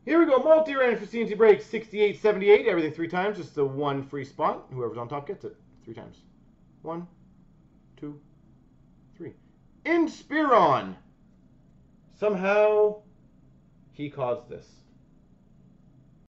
Here we go. Multi Random for C&C break 6878. Everything 3 times. Just the 1 free spot. Whoever's on top gets it 3 times. 1, 2, 3. Inspiron. Somehow he caused this.